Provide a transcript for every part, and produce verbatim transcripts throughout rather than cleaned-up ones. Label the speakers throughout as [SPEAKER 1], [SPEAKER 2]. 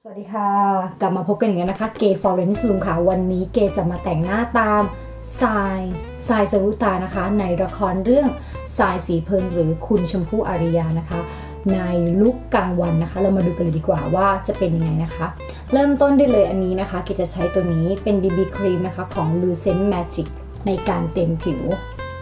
[SPEAKER 1] สวัสดีค่ะกลับมาพบกันอีกแล้วนะคะเกย์ฟอเรนซ์ลุงค่ะวันนี้เกย์จะมาแต่งหน้าตามทรายทรายสรุตานะคะในละครเรื่องทรายสีเพลินหรือคุณชมพู่อาริยานะคะในลุคกลางวันนะคะเรามาดูกันเลยดีกว่าว่าจะเป็นยังไงนะคะเริ่มต้นได้เลยอันนี้นะคะเกย์จะใช้ตัวนี้เป็น บี บี ครีมนะคะของ Lucent Magic ในการเต็มผิว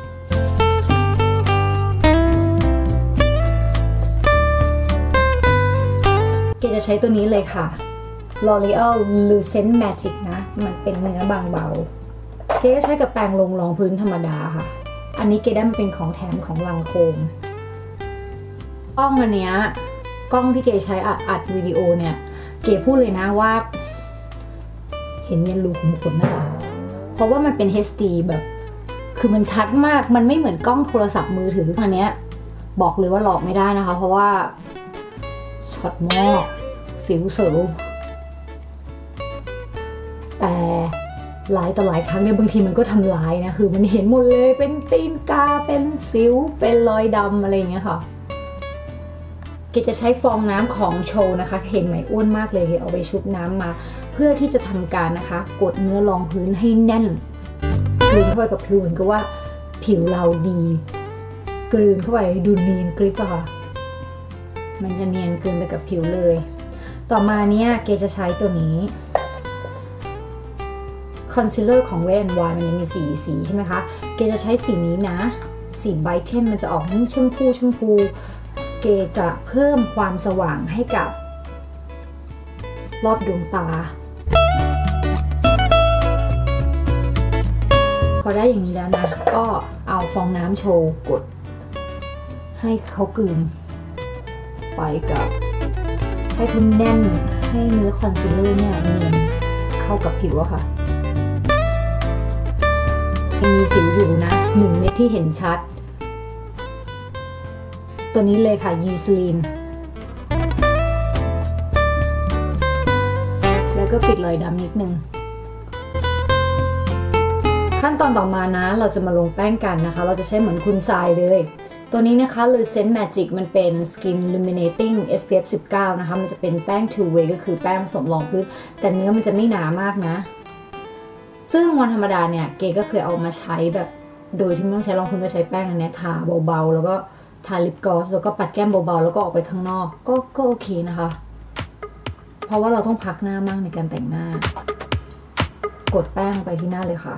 [SPEAKER 1] เกจะใช้ตัวนี้เลยค่ะ L'Oreal Lucent Magic นะมันเป็นเนื้อบางเบาเกจะใช้กับแปรงลงรองพื้นธรรมดาค่ะอันนี้เกได้มันเป็นของแถมของลังโคมกล้องอันเนี้ยกล้องที่เกใช้อัดอัดวิดีโอเนี่ยเกพูดเลยนะว่าเห็นยันรูขุมขนนะคะเพราะว่ามันเป็น เอช ดี แบบคือมันชัดมากมันไม่เหมือนกล้องโทรศัพท์มือถืออันเนี้ยบอกเลยว่าหลอกไม่ได้นะคะเพราะว่าช็อตมากสิวเสวแต่หลายต่อหลายครั้งเนี่ยบางทีมันก็ทำร้ายนะคือมันเห็นหมดเลยเป็นตีนกาเป็นสิวเป็นรอยดำอะไรอย่างเงี้ยค่ะเกจะใช้ฟองน้ำของโชว์นะคะเห็นไหมอ้วนมากเลยเอาไปชุบน้ำมาเพื่อที่จะทำการนะคะกดเนื้อรองพื้นให้แน่นกลืนเข้าไปกับผิวเหมือนกับว่าผิวเราดีกลืนเข้าไปดูเนียนกริบอะค่ะมันจะเนียนเกินไปกับผิวเลยต่อมาเนี่ยเกจะใช้ตัวนี้คอนซีลเลอร์ของ Wet n Wild มันยังมีสีสีใช่ไหมคะเกจะใช้สีนี้นะสีไบเทนมันจะออกชมพูชมพูเกจะเพิ่มความสว่างให้กับรอบดวงตาพอได้อย่างนี้แล้วนะก็เอาฟองน้ำโชว์กดให้เขากลืนไปกับให้พื้นแน่นให้เนื้อคอนซีลเลอร์เนี่ยเนียนเข้ากับผิวอะค่ะยังมีสิวอยู่นะหนึ่งเม็ดที่เห็นชัดตัวนี้เลยค่ะยูซิลีนแล้วก็ปิดรอยดำนิดนึงขั้นตอนต่อมานะเราจะมาลงแป้งกันนะคะเราจะใช้เหมือนคุณทรายเลยตัวนี้นะคะ Lucent Magic มันเป็น Skin Illuminating เอส พี เอฟ สิบเก้า นะคะมันจะเป็นแป้ง two way ก็คือแป้งผสมรองพื้นแต่เนื้อมันจะไม่หนามากนะซึ่งวันธรรมดาเนี่ยเกก็เคยเอามาใช้แบบโดยที่ไม่ต้องใช้รองพื้นก็ใช้แป้งอันนี้ทาเบาๆแล้วก็ทาลิปกลอสแล้วก็ปัดแก้มเบาๆแล้วก็ออกไปข้างนอกก็ก็โอเคนะคะเพราะว่าเราต้องพักหน้ามากในการแต่งหน้ากดแป้งไปที่หน้าเลยค่ะ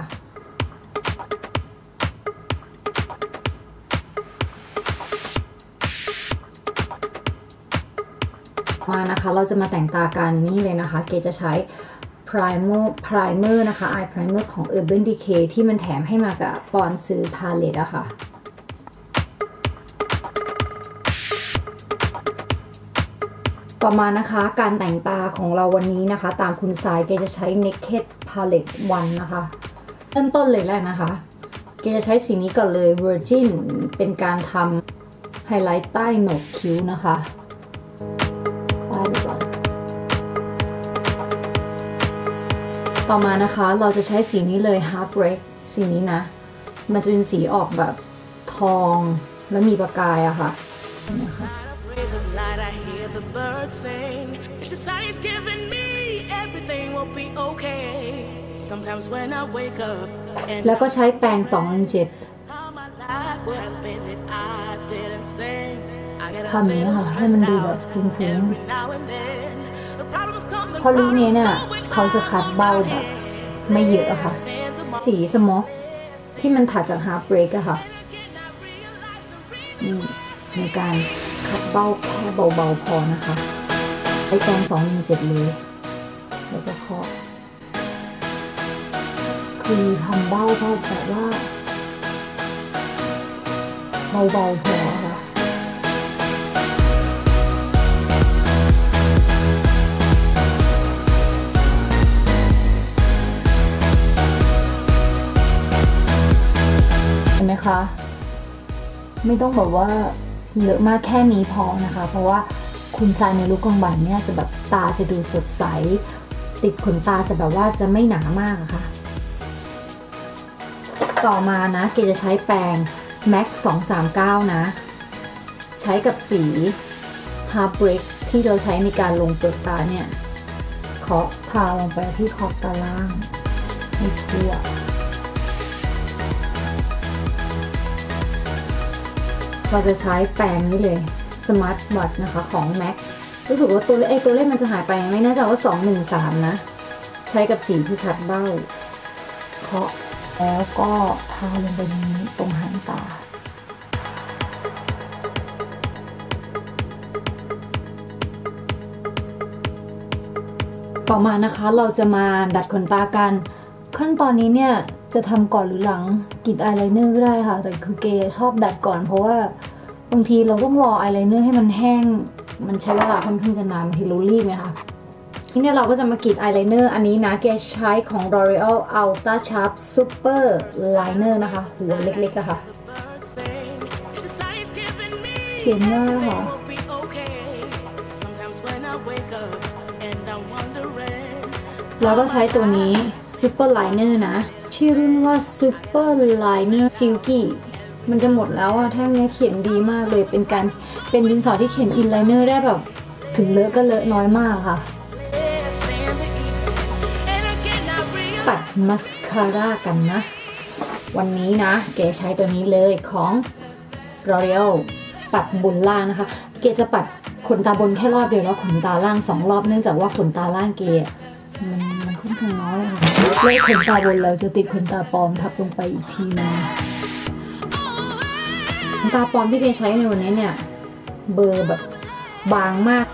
[SPEAKER 1] มานะคะเราจะมาแต่งตากันนี่เลยนะคะเกจะใช้ primer primer นะคะ eye primer ของ Urban Decay ที่มันแถมให้มากับตอนซื้อพาเลตอะค่ะต่อมานะคะการแต่งตาของเราวันนี้นะคะตามคุณทรายเกจะใช้ Naked Palette วันนะคะเริ่มต้นเลยแรกนะคะเกจะใช้สีนี้ก่อนเลย Virgin เป็นการทำไฮไลท์ใต้โหนกคิ้วนะคะต่อมานะคะเราจะใช้สีนี้เลย Heartbreak สีนี้นะมันจะเป็นสีออกแบบทองแล้วมีประกายอะค่ะแล้วก็ใช้แปรงสองพันเจ็ดทำนี้ค่ะให้มันดูแบบฟุ้งๆเพราะลุคนี้เนี่ยเขาจะคัดเบ้าแบบไม่เยอะอะค่ะสีสโมกที่มันถัดจากฮาร์ปเบรกอะค่ะนี่ในการคัดเบ้าแค่เบาๆพอนะคะใช้แปรงสองพันเจ็ดเลยแล้วก็เคาะคือทำเบ้าเบ้าแบบว่าเบาๆพอค่ะเห็นไหมคะไม่ต้องแบบว่าเยอะมากแค่นี้พอนะคะเพราะว่าคุณทรายในลุคกลางวันเนี่ยจะแบบตาจะดูสดใสติดขนตาจะแบบว่าจะไม่หนามากค่ะต่อมานะเกจะใช้แปรง แม็ก สองสามเก้านะใช้กับสี Heartbreak ที่เราใช้ในการลงเปลือกตาเนี่ยเคาะทาลงไปที่ขอบตาล่างให้ทั่วเราจะใช้แปรงนี้เลย Smart Butt นะคะของ แม็ก รู้สึกว่าตัวเลขตัวเลขมันจะหายไปไม่แน่ใจว่าสอง หนึ่ง สามนะใช้กับสีที่ขัดเบ้าเคาะแล้วก็ทาลงไปนี้ตรงหางตาต่อมานะคะเราจะมาดัดขนตากันขั้นตอนนี้เนี่ยจะทำก่อนหรือหลังกรีดอายไลเนอร์ก็ได้ค่ะแต่คือเกชอบดัดก่อนเพราะว่าบางทีเราต้องรออายไลเนอร์ให้มันแห้งมันใช้เวลาค่อนข้างจะนานบางทีเรารีบไหมคะทีนี้เราก็จะมากรีดอายไลเนอร์อันนี้นะเกใช้ของ L'Oreal Ultra Sharp Super Liner นะคะหัวเล็กๆอะค่ะเขียนหน้าค่ะแล้วก็ใช้ตัวนี้ Super Liner นะชื่อรุ่นว่า Super Liner Silky มันจะหมดแล้วอะแท่งนี้เขียนดีมากเลยเป็นการเป็นดินสอที่เขียนอินไลเนอร์ได้แบบถึงเลอะก็เลอะน้อยมากค่ะปัดมัสคาร่ากันนะวันนี้นะเก๋ใช้ตัวนี้เลยของ L'Oreal ปัดบนล่างนะคะเก๋จะปัดขนตาบนแค่รอบเดียวแล้วขนตาล่างสองรอบเนื่องจากว่าขนตาล่างเก๋มันมันค่อนข้างน้อยค่ะแล้วขนตาบนเราจะติดขนตาปลอมทับลงไปอีกทีนึงขนตาปลอมที่เก๋ใช้ในวันนี้เนี่ยเบอร์แบบบางมาก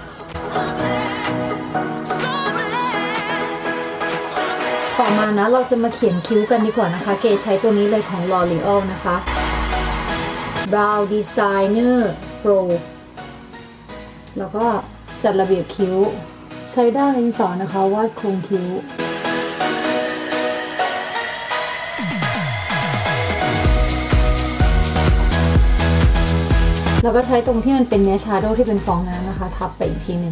[SPEAKER 1] ต่อมานะเราจะมาเขียนคิ้วกันดีกว่านะคะเก๋ใช้ตัวนี้เลยของ L'Oreal นะคะ Brow Designer Pro แล้วก็จัดระเบียบคิ้วใช้ด้ามดินสอนะคะวาดโครงคิ้วแล้วก็ใช้ตรงที่มันเป็นเนื้อชาโดว์ที่เป็นฟองน้ำนะคะทับไปอีกทีหนึ่ง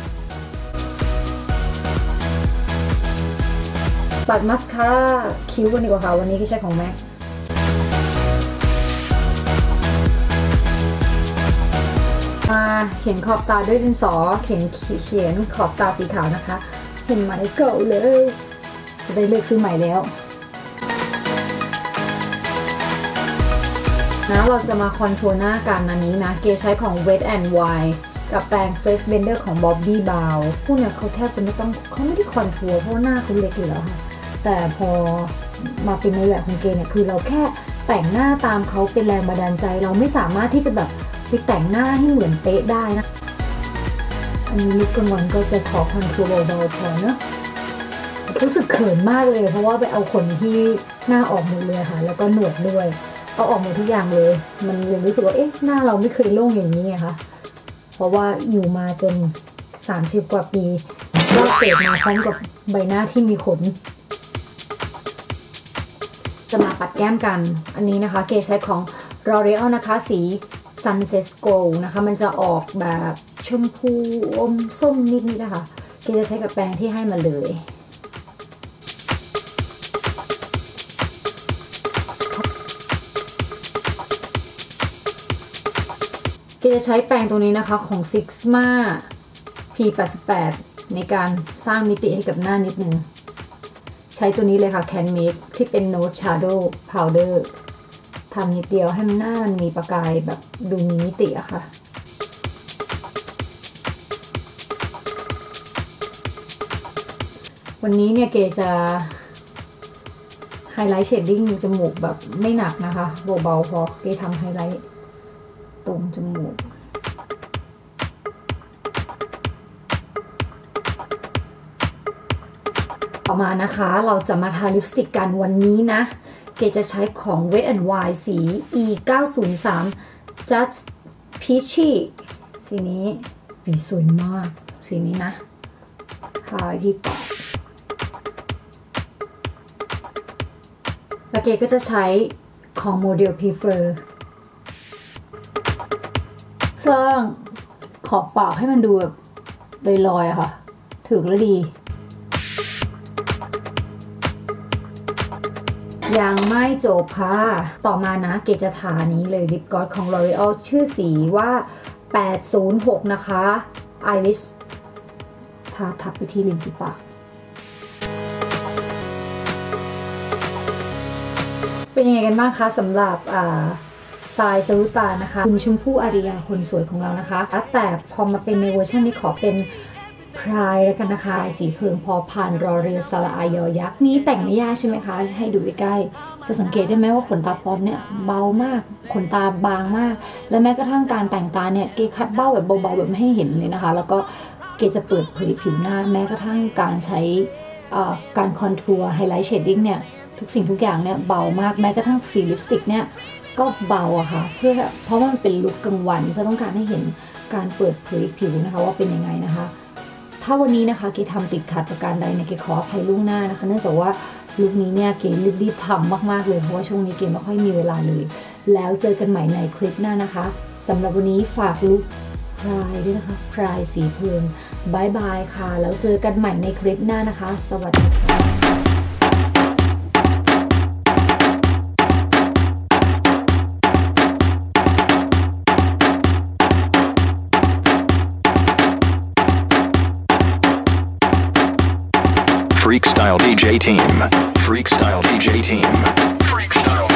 [SPEAKER 1] ปัดมัสคาร่าคิ้วกันดีกว่าค่ะวันนี้ก็ใช้ของแม็กมาเขียนขอบตาด้วยดินสอเขียนเขียนขอบตาสีขาวนะคะเห็นไหมเก่าเลยจะได้เลือกซื้อใหม่แล้วนะเราจะมาคอนทัวร์หน้ากันอันนี้นะเกใช้ของ Wet and Wild กับแปรง Fresh Blender ของ Bobbi Brown พวกนี้เขาแทบจะไม่ต้องเขาไม่ได้คอนทัวร์เพราะหน้าเขาเล็กอยู่แล้วค่ะแต่พอมาเป็นในแบบของเกเนี่ยคือเราแค่แต่งหน้าตามเขาเป็นแรงบันดาลใจเราไม่สามารถที่จะแบบไปแต่งหน้าให้เหมือนเป๊ะได้นะอันนี้ลุคกลางวันก็จะขอคอนทัวร์เบาๆพอเนอะรู้สึกเขินมากเลยเพราะว่าไปเอาขนที่หน้าออกหมดเลยค่ะแล้วก็หนวดด้วยเอาออกหมดทุกอย่างเลยมันยังรู้สึกว่าเอ๊ะหน้าเราไม่เคยโล่งอย่างนี้ไงคะเพราะว่าอยู่มาจนสามสิบกว่าปีก็เกิดมาพร้อมกับใบหน้าที่มีขนจะมาปัดแก้มกันอันนี้นะคะเกใช้ของ L'Oreal นะคะสี Sunset Glow นะคะมันจะออกแบบชมพูอมส้มนิดๆนะคะเกจะใช้กับแปรงที่ให้มาเลยเกจะใช้แปรงตัวนี้นะคะของ Sigma พี แปดสิบแปด ในการสร้างมิติให้กับหน้านิดนึงใช้ตัวนี้เลยค่ะ Can Make ที่เป็น Note Shadow Powder ทำนิดเดียวให้มันหน้ามันมีประกายแบบดูมีมิติอะค่ะวันนี้เนี่ยเกจะไฮไลท์เชดดิ้งจมูกแบบไม่หนักนะคะเบาๆพอเกทำไฮไลท์ตรงจมูกต่อมานะคะเราจะมาทาลิปสติกกันวันนี้นะเกจะใช้ของ Wet and Wild สี อี เก้าศูนย์สาม Just Peachy สีนี้สีสวยมากสีนี้นะทาที่ปากแล้วเกก็จะใช้ของโมเดล Prefer สร้างขอบปากให้มันดูแบบลอยๆอะค่ะถึงแล้วดียังไม่จบค่ะต่อมานะเกจะทานี้เลยลิปกลอสของ L'Oreal ชื่อสีว่าแปดศูนย์หกนะคะ Iris ทาทับไปที่ริมฝีปากเป็นยังไงกันบ้างคะสำหรับทรายสรุตานะคะคุณชมพู่อาริยาคนสวยของเรานะคะแต่พอมาเป็นในเวอร์ชันนี้ขอเป็นพรายแล้วกันนะคะสีเพิงพอผ่านรอเรือสระอายอยักษ์นี้แต่งไม่ยากใช่ไหมคะให้ดูใกล้ๆจะสังเกตได้ไหมว่าขนตาป๊อปเนี่ยเบามากขนตาบางมากและแม้กระทั่งการแต่งตาเนี่ยเกคัดเบ้าแบบเบาๆแบบไม่ให้เห็นเลยนะคะแล้วก็เกจะเปิดเผยผิวหน้าแม้กระทั่งการใช้การคอนทัวร์ไฮไลท์เชดดิ้งเนี่ยทุกสิ่งทุกอย่างเนี่ยเบามากแม้กระทั่งสีลิปสติกเนี่ยก็เบาอะค่ะเพื่อเพราะว่ามันเป็นลุคกลางวันเพื่อต้องการให้เห็นการเปิดเผยผิวนะคะว่าเป็นยังไงนะคะถ้าวันนี้นะคะเกทำติดขัดประการใดเนี่ยเกขออภัยล่วงหน้านะคะเนื่องจากว่าลุคนี้เนี่ยเกรีบๆทำมากๆเลยเพราะว่าช่วงนี้เกไม่ค่อยมีเวลาเลยแล้วเจอกันใหม่ในคลิปหน้านะคะสำหรับวันนี้ฝากลุคพรายด้วยนะคะพรายสีเพิงบายบายค่ะแล้วเจอกันใหม่ในคลิปหน้านะคะสวัสดีค่ะ
[SPEAKER 2] Freak Style ดี เจ Team Freak Style ดี เจ Team Freak Style